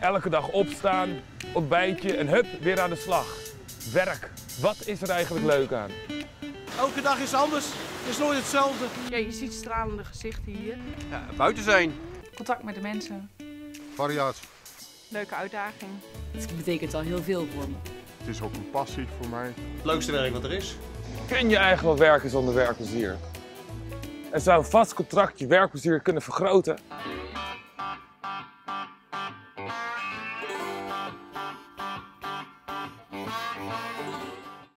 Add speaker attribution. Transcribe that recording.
Speaker 1: Elke dag opstaan, ontbijtje en hup, weer aan de slag. Werk, wat is er eigenlijk leuk aan?
Speaker 2: Elke dag is anders, het is nooit hetzelfde.
Speaker 3: Ja, je ziet stralende gezichten hier.
Speaker 4: Ja, buiten zijn.
Speaker 3: Contact met de mensen.
Speaker 5: Variatie.
Speaker 3: Leuke uitdaging.
Speaker 6: Het betekent al heel veel voor me.
Speaker 5: Het is ook een passie voor mij.
Speaker 4: Het leukste werk wat er is.
Speaker 1: Kun je eigenlijk wel werken zonder werkplezier? En zou een vast contract je werkplezier kunnen vergroten?